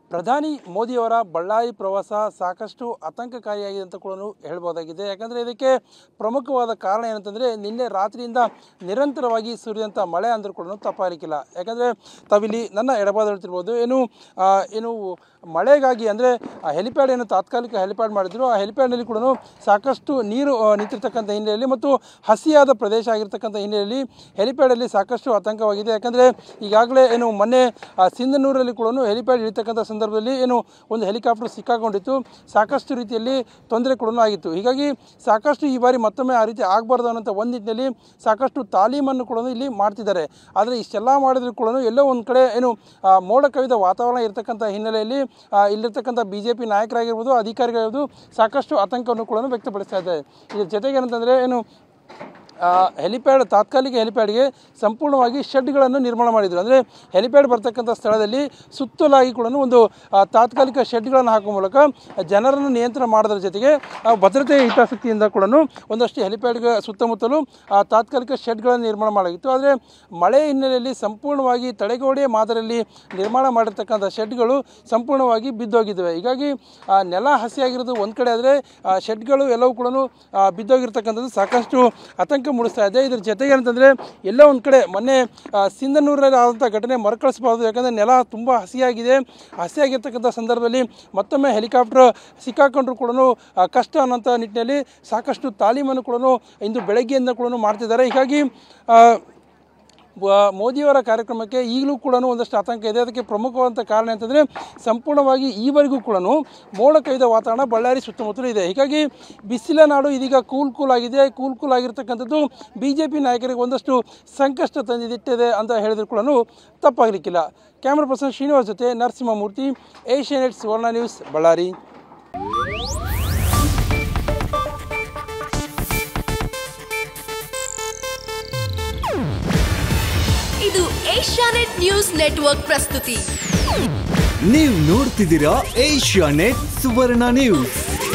ಪ್ರಧಾನಿ ಮೋದಿಯವರ ಬಳ್ಳಾರಿ ಪ್ರವಾಸ ಸಾಕಷ್ಟು ಆತಂಕಕಾರಿಯಾಗಿದೆ ಅಂತ ಕೂಡ ಹೇಳ್ಬೋದಾಗಿದೆ. ಯಾಕಂದರೆ ಇದಕ್ಕೆ ಪ್ರಮುಖವಾದ ಕಾರಣ ಏನಂತಂದರೆ ನಿನ್ನೆ ರಾತ್ರಿಯಿಂದ ನಿರಂತರವಾಗಿ ಸುರಿದಂಥ ಮಳೆ ಅಂದರೂ ಕೂಡ ತಪ್ಪಾಗಲಿಕ್ಕಿಲ್ಲ. ಯಾಕಂದರೆ ತಾವಿಲ್ಲಿ ನನ್ನ ಎಡಭಾಗ ಹೇಳ್ತಿರ್ಬೋದು, ಏನು ಮಳೆಗಾಗಿ ಅಂದರೆ ಹೆಲಿಪ್ಯಾಡ್ ಏನು ತಾತ್ಕಾಲಿಕ ಹೆಲಿಪ್ಯಾಡ್ ಮಾಡಿದ್ರು, ಆ ಹೆಲಿಪ್ಯಾಡ್ನಲ್ಲಿ ಕೂಡ ಸಾಕಷ್ಟು ನೀರು ನಿಂತಿರ್ತಕ್ಕಂಥ ಹಿನ್ನೆಲೆಯಲ್ಲಿ ಮತ್ತು ಹಸಿಯಾದ ಪ್ರದೇಶ ಆಗಿರ್ತಕ್ಕಂಥ ಹಿನ್ನೆಲೆಯಲ್ಲಿ ಹೆಲಿಪ್ಯಾಡಲ್ಲಿ ಸಾಕಷ್ಟು ಆತಂಕವಾಗಿದೆ. ಯಾಕಂದರೆ ಈಗಾಗಲೇ ಏನು ಮೊನ್ನೆ ಸಿಂಧನೂರಲ್ಲಿ ಕೂಡ ಹೆಲಿಪ್ಯಾಡ್ ಇಳಿತಕ್ಕಂಥ ಸಂದರ್ಭದಲ್ಲಿ ಏನು ಒಂದು ಹೆಲಿಕಾಪ್ಟರ್ ಸಿಕ್ಕಾಕೊಂಡಿತ್ತು, ಸಾಕಷ್ಟು ರೀತಿಯಲ್ಲಿ ತೊಂದರೆ ಕೂಡ ಆಗಿತ್ತು. ಹೀಗಾಗಿ ಸಾಕಷ್ಟು ಈ ಬಾರಿ ಮತ್ತೊಮ್ಮೆ ಆ ರೀತಿ ಆಗಬಾರ್ದು ಅನ್ನೋಂಥ ಒಂದು ನಿಟ್ಟಿನಲ್ಲಿ ಸಾಕಷ್ಟು ತಾಲೀಮನ್ನು ಕೂಡ ಇಲ್ಲಿ ಮಾಡ್ತಿದ್ದಾರೆ. ಆದರೆ ಇಷ್ಟೆಲ್ಲ ಮಾಡಿದ್ರು ಕೂಡ ಎಲ್ಲೋ ಒಂದು ಕಡೆ ಏನು ಮೋಡ ಕವಿದ ವಾತಾವರಣ ಇರತಕ್ಕಂಥ ಹಿನ್ನೆಲೆಯಲ್ಲಿ ಇಲ್ಲಿರ್ತಕ್ಕಂಥ BJP ನಾಯಕರಾಗಿರ್ಬೋದು, ಅಧಿಕಾರಿಗಳಿರ್ಬೋದು ಸಾಕಷ್ಟು ಆತಂಕವನ್ನು ಕೂಡ ವ್ಯಕ್ತಪಡಿಸ್ತಾ ಇದ್ದಾರೆ. ಇದ್ರ ಜೊತೆಗೆ ಏನಂತಂದರೆ ಏನು ಹೆಲಿಪ್ಯಾಡ್ ತಾತ್ಕಾಲಿಕ ಹೆಲಿಪ್ಯಾಡ್ಗೆ ಸಂಪೂರ್ಣವಾಗಿ ಶೆಡ್ಗಳನ್ನು ನಿರ್ಮಾಣ ಮಾಡಿದರು. ಅಂದರೆ ಹೆಲಿಪ್ಯಾಡ್ ಬರ್ತಕ್ಕಂಥ ಸ್ಥಳದಲ್ಲಿ ಸುತ್ತಲಾಗಿ ಕೂಡ ಒಂದು ತಾತ್ಕಾಲಿಕ ಶೆಡ್ಗಳನ್ನು ಹಾಕುವ ಮೂಲಕ ಜನರನ್ನು ನಿಯಂತ್ರಣ ಮಾಡೋದ್ರ ಜೊತೆಗೆ ಭದ್ರತೆಯ ಹಿತಾಸಕ್ತಿಯಿಂದ ಕೂಡ ಒಂದಷ್ಟು ಹೆಲಿಪ್ಯಾಡ್ಗೆ ಸುತ್ತಮುತ್ತಲೂ ತಾತ್ಕಾಲಿಕ ಶೆಡ್ಗಳನ್ನು ನಿರ್ಮಾಣ ಮಾಡಲಾಗಿತ್ತು. ಆದರೆ ಮಳೆ ಹಿನ್ನೆಲೆಯಲ್ಲಿ ಸಂಪೂರ್ಣವಾಗಿ ತಡೆಗೋಡೆಯ ಮಾದರಿಯಲ್ಲಿ ನಿರ್ಮಾಣ ಮಾಡಿರ್ತಕ್ಕಂಥ ಶೆಡ್ಗಳು ಸಂಪೂರ್ಣವಾಗಿ ಬಿದ್ದೋಗಿದ್ದಾವೆ. ಹೀಗಾಗಿ ನೆಲ ಹಸಿಯಾಗಿರೋದು ಒಂದು ಕಡೆ ಆದರೆ ಶೆಡ್ಗಳು ಎಲ್ಲವೂ ಕೂಡ ಬಿದ್ದೋಗಿರ್ತಕ್ಕಂಥದ್ದು ಸಾಕಷ್ಟು ಆತಂಕ ಮೂಡಿಸ್ತಾ ಇದೆ. ಇದ್ರ ಜೊತೆಗೆ ಏನಂತಂದರೆ ಎಲ್ಲೋ ಒಂದು ಕಡೆ ಮೊನ್ನೆ ಸಿಂಧನೂರಲ್ಲಿ ಆದಂಥ ಘಟನೆ ಮರುಕಳಿಸಬಾರ್ದು. ಯಾಕಂದರೆ ನೆಲ ತುಂಬ ಹಸಿಯಾಗಿರ್ತಕ್ಕಂಥ ಸಂದರ್ಭದಲ್ಲಿ ಮತ್ತೊಮ್ಮೆ ಹೆಲಿಕಾಪ್ಟರ್ ಸಿಕ್ಕಾಕೊಂಡ್ರು ಕೂಡ ಕಷ್ಟ ಅನ್ನೋಂಥ ನಿಟ್ಟಿನಲ್ಲಿ ಸಾಕಷ್ಟು ತಾಲೀಮನ್ನು ಕೂಡ ಇಂದು ಬೆಳಗ್ಗೆಯಿಂದ ಕೂಡ ಮಾಡ್ತಿದ್ದಾರೆ. ಹೀಗಾಗಿ ಮೋದಿಯವರ ಕಾರ್ಯಕ್ರಮಕ್ಕೆ ಈಗಲೂ ಕೂಡ ಒಂದಷ್ಟು ಆತಂಕ ಇದೆ. ಅದಕ್ಕೆ ಪ್ರಮುಖವಾದಂಥ ಕಾರಣ ಅಂತಂದರೆ ಸಂಪೂರ್ಣವಾಗಿ ಈವರೆಗೂ ಕೂಡ ಮೋಡ ಕವಿದ ವಾತಾವರಣ ಬಳ್ಳಾರಿ ಸುತ್ತಮುತ್ತಲೂ ಇದೆ. ಹೀಗಾಗಿ ಬಿಸಿಲ ನಾಡು ಇದೀಗ ಕೂಲ್ ಆಗಿದೆ. ಕೂಲ್ ಆಗಿರ್ತಕ್ಕಂಥದ್ದು BJP ನಾಯಕರಿಗೆ ಒಂದಷ್ಟು ಸಂಕಷ್ಟ ತಂದಿಟ್ಟಿದೆ ಅಂತ ಹೇಳಿದ್ರು ಕೂಡ ತಪ್ಪಾಗಲಿಕ್ಕಿಲ್ಲ. ಕ್ಯಾಮ್ರಾ ಪರ್ಸನ್ ಶ್ರೀನಿವಾಸ್ ಜೊತೆ ನರಸಿಂಹಮೂರ್ತಿ, ಏಷ್ಯಾನೆಟ್ ಸುವರ್ಣ ನ್ಯೂಸ್, ಬಳ್ಳಾರಿ. ಇದು ಏಷ್ಯಾನೆಟ್ ನ್ಯೂಸ್ ನೆಟ್ವರ್ಕ್ ಪ್ರಸ್ತುತಿ. ನೀವು ನೋಡ್ತಿದ್ದೀರಾ ಏಷ್ಯಾನೆಟ್ ಸುವರ್ಣ ನ್ಯೂಸ್.